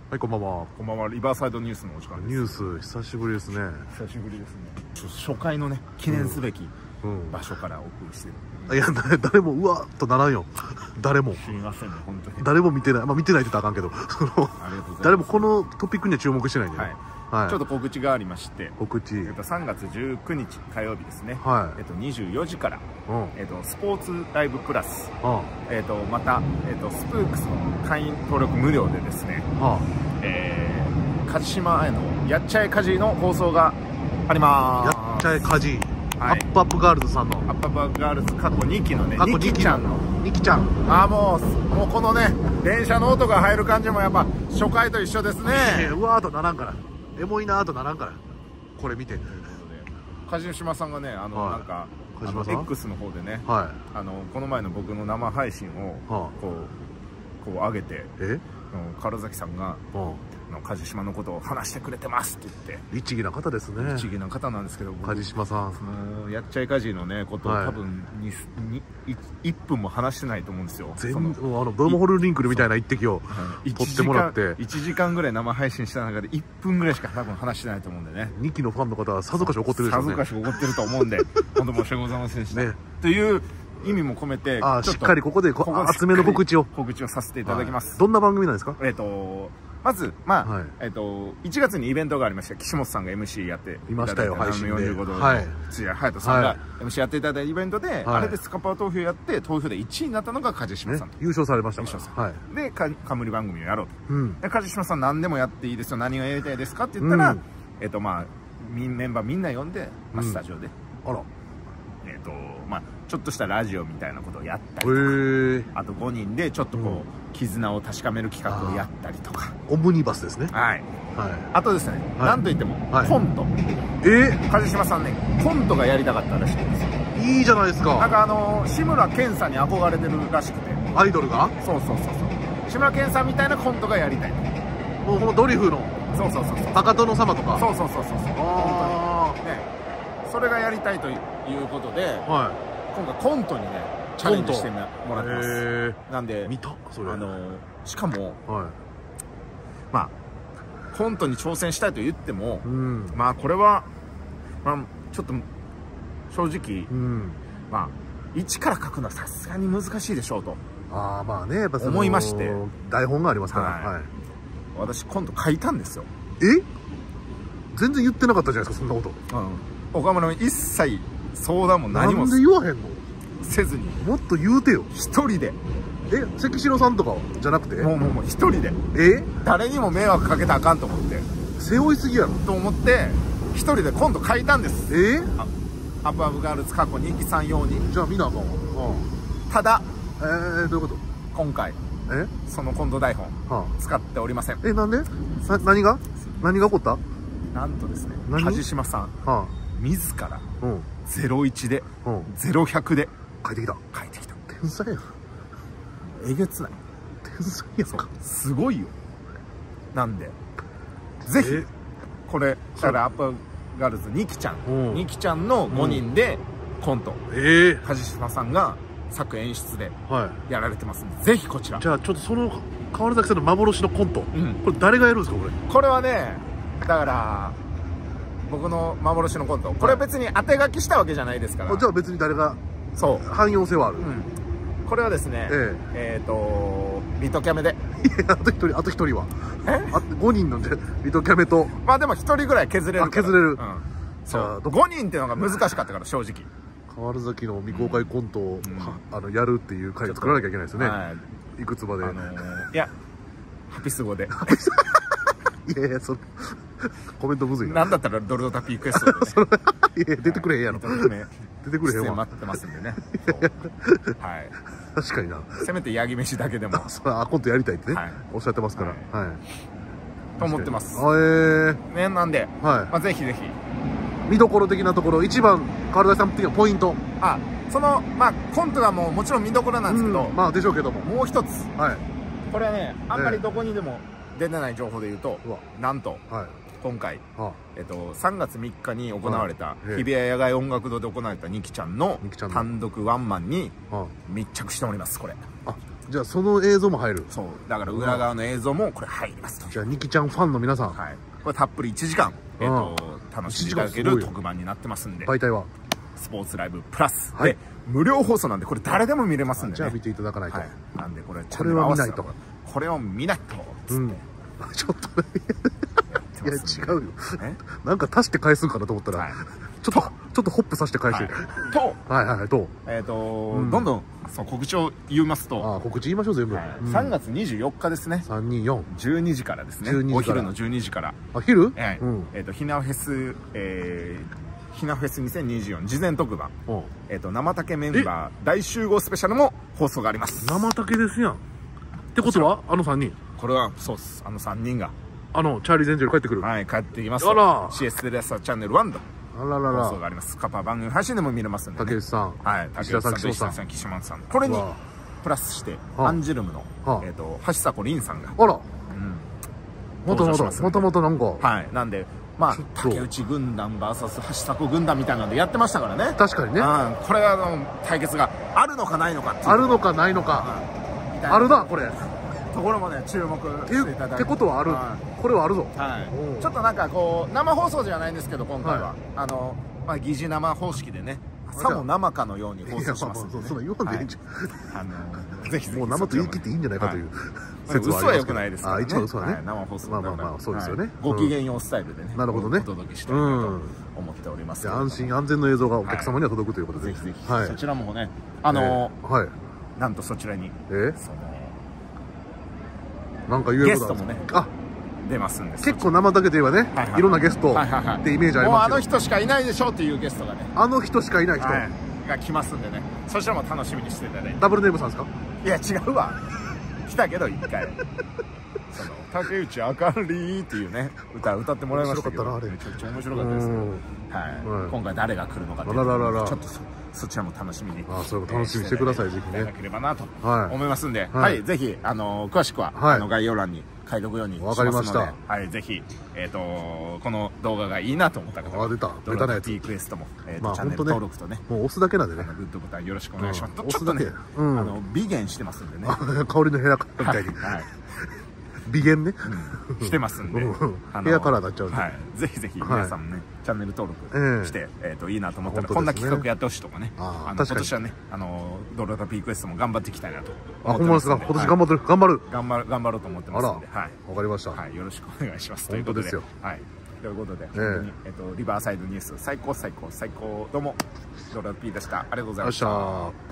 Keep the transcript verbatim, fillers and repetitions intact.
はい、こんばんは。 こんばんは。リバーサイドニュースのお時間です。 ニュース、久しぶりですね。 久しぶりですね。初回のね、記念すべき場所からお送りしてる。 いや、誰も、うわっとならんよ。誰も。 すみませんね、本当に。 誰も見てない。まあ、見てないって言ったらあかんけど、その、 ありがとうございます。 誰もこのトピックには注目してないんで。 はい。はい、ちょっと告知がありまして、 告知、 えっと、さんがつじゅうくにち火曜日ですね、 はい、 えっと、にじゅうよじから、えっと、スポーツライブプラス、えっと、また、えっと、スプークスの会員登録無料でですね、えー、梶島へのやっちゃえ家事の放送があります。 やっちゃえ家事、はい、アップアップガールズさんのアップアップガールズ過去にきのね、 にきちゃんのにきちゃん、 ああ、もうもうこのね電車の音が入る感じもやっぱ初回と一緒ですね。 うわーとならんから、エモいなーとならんから、これ見て。 梶島さんがね、あの、はい、なんかあの X の方でね、はい、あのこの前の僕の生配信をこう、はあ、こう上げて、え唐崎さんが、はあ、梶島のことを話してくれてますって言って、 律儀な方ですね。 律儀な方なんですけど、 梶島さん、 そのやっちゃい家事のねことを、はい、多分ににいっぷんも話してないと思うんですよ。 全部あのドームホルリンクルみたいな一滴を取ってもらって、 いちじかんぐらい生配信した中でいっぷんぐらいしか多分話してないと思うんでね。 にきのファンの方はさぞかし怒ってるでしょうね。 さぞかし怒ってると思うんで、本当申し訳ございませんでした。ね、という意味も込めて、 あしっかりここで厚めの告知を告知をさせていただきます。 はい、どんな番組なんですか？ えっとまず、まあ、はい、えっと、いちがつにイベントがありまして、岸本さんが エムシー やっていただいたよんじゅうごどの土屋隼人さんが エムシー やっていただいたイベントで、はい、あれでスカパー投票やって、投票でいちいになったのが梶島さん、ね、 優勝されましたから。 はい、で、冠番組をやろうと。うん、で、梶島さん何でもやっていいですよ、何がやりたいですかって言ったら、うん、えっと、まあ、メンバーみんな呼んで、まあ、スタジオで。うん、あら。えっと、まあ、ちょっとしたラジオみたいなことをやったりとか、あとごにんでちょっとこう、うん、絆を確かめる企画をやったりとか。 オムニバスですね。 はい。はい、あとですね、はい、なんといっても、はい、コント。 えー、梶島さんね、コントがやりたかったらしいんですよ。 いいじゃないですか。 なんかあのー、志村けんさんに憧れてるらしくて。 アイドルが？ そうそうそうそう。志村けんさんみたいなコントがやりたい。 もうこのドリフの。 そうそうそうそう。 高殿様とか。 そうそうそうそう。ああ。ね、それがやりたいということで、はい、今回コントにねチャレンジしてもらってます。なんで見たそれ、 あのしかも、はい、まあコントに挑戦したいと言っても、うん、まあこれは、まあ、ちょっと正直、うん、まあ一から書くのはさすがに難しいでしょうと。 ああ、まあね、やっぱ思いまして、 台本がありますから、 はい、私コント書いたんですよ。 え、全然言ってなかったじゃないですか、そんなこと。 うん、岡村も一切相談も何もなんで言わへんのせずに、 もっと言うてよ、 一人で。 え、関城さんとかじゃなくて、 もうもうもう一人で、 え、 誰にも迷惑かけたらあかんと思って、 背負いすぎやろと思って一人でコント書いたんです。 えー、アップアップガールズ過去にきさん用に。 じゃあ見なあかんわ。 ただ、 えー、どういうこと？ 今回えそのコント台本使っておりません。 え、なんで？な何が何が起こった？ なんとですね、梶島さん、はあ、自らゼロイチでゼロひゃくで書いてきた。 書いてきた。 天才や。 えげつない。 天才やんか。 すごいよ。なんでぜひこれだからアップガールズにきちゃんにきちゃんのごにんでコント、ええ、梶島さんが作演出でやられてますんで、ぜひこちら。 じゃあちょっとその川崎さんの幻のコント、うん、これ誰がやるんですか？これこれはね、だから僕の幻のコント、これは別に当て書きしたわけじゃないですから。 じゃあ別に誰が、 そう汎用性はある。 これはですね、えっとリトキャメで。 あと一人、あと一人はごにんなんで、リトキャメと。 まあでもひとりぐらい削れる。 削れる。 そう、ごにんっていうのが難しかったから、正直。 川崎の未公開コントをあのやるっていう回を作らなきゃいけないですよね。いくつまで。 いや、ハピス語で。 いやいや、それコメントむずいな。 なんだったらドルドタピークエストで。 いや、出てくれへんやろ。出てくれへんわ。 待ってますんでね。はい。 確かにな。 せめてヤギ飯だけでも。 あ、コントやりたいってね、おっしゃってますから。はい。 と思ってます。 ええ。ね、なんで、まあぜひぜひ。 見どころ的なところ、一番川崎さん的なポイント。 あ、そのまあコントがもうもちろん見どころなんですけど、 まあでしょうけども、 もう一つ。はい。これはね、あんまりどこにでも出てない情報で言うと、なんと。はい。今回、えっと、さんがつみっかに行われた日比谷野外音楽堂で行われたにきちゃんの単独ワンマンに密着しております。これじゃあその映像も入る。 そうだから裏側の映像もこれ入りますと。 じゃあニキちゃんファンの皆さん、 はい、これたっぷりいちじかん、えー、と楽しんでいただける特番になってますんで、 媒体はスポーツライブプラスで無料放送なんで、これ誰でも見れますんでね。 じゃあ見ていただかないと。 なんでこれこれは見ないと、 これを見ないとつってちょっといや違うよ、なんか足して返すんかなと思ったら、ちょっとちょっとホップさせて返して、 とはいはいはいとえっとどんどんその告知を言いますと、 あ告知言いましょう全部。 さんがつにじゅうよっかですね。 さんによんじゅうにじからですね。お昼のじゅうにじから。 あ昼？ えっとひなフェスえひなフェスにせんにじゅうよん事前特番、えっと生竹メンバー大集合スペシャルも放送があります。 生竹ですやん。ってことはあのさんにん。 これはそうっす。あのさんにんがあのチャーリー・ゼンジェル帰ってくる。 はい帰ってきます。 あらシーエス テレ朝チャンネルワンであららら放送があります。カッパ番組配信でも見れますんで、 竹内さん、 はい竹内さん、石田さん、岸本さん、これにプラスしてアンジュルムのえっと橋迫凛さんが、 あらまたまたまたまたなんか、 はいなんでまあ竹内軍団 ブイエス 橋迫軍団みたいなのでやってましたからね。 確かにね。 これあの対決があるのかないのかっていう、 あるのかないのか、あるなこれところもね注目していただいて、 ってことはある、これはあるぞ。 はいちょっとなんかこう生放送じゃないんですけど、今回はあのまあ疑似生方式でね、さも生かのように放送しますので、そんな言わんでいいんじゃん。あのぜひぜひもう生と言い切っていいんじゃないかという説はありますけど、嘘は良くないですからね。 一番嘘はね、 生放送まあまあまあそうですよね。 ご機嫌ようスタイルでね、 なるほどね、 お届けしたいなと思っております。 安心安全の映像がお客様には届くということで、 ぜひぜひそちらもね、あのはいなんとそちらにえそのなんか言えることゲストもね出ますんです。 結構生だけで言えばね、いろんなゲストってイメージありますけど、 もうあの人しかいないでしょっていうゲストがね、 あの人しかいない人が来ますんでね、そちらも楽しみにしていただいて。 ダブルネームさんですか？ いや違うわ、来たけど一回その竹内あかりっていうね歌歌ってもらいましたけど、めちゃくちゃ面白かったですよ。はい今回誰が来るのかっていうのをちょっとそちらも楽しみに、 あそれも楽しみにしてください、ぜひねいただければなと思いますんで、はいぜひあの詳しくはあの概要欄に書いておくようにしますので、はいぜひえっとこの動画がいいなと思った方は、 出たベタなやつリクエストもチャンネル登録とね、 もう押すだけなんでね、 グッドボタンよろしくお願いします。ちょっとねあの美颜してますんでね、 香りのヘアカラーみたいに美颜ねしてますんで、 ヘアカラーになっちゃうんで、 ぜひぜひ皆さんもねチャンネル登録してえっといいなと思ったら、こんな企画やってほしいとかね、今年はねあのドロタピークエストも頑張っていきたいなとあほんまですか。今年頑張ってる頑張る頑張る頑張ろうと思ってますんで、 はいわかりました。 はいよろしくお願いしますということで、はいということで本当にえっとリバーサイドニュース最高最高最高、どうもドロタピーでした。ありがとうございました。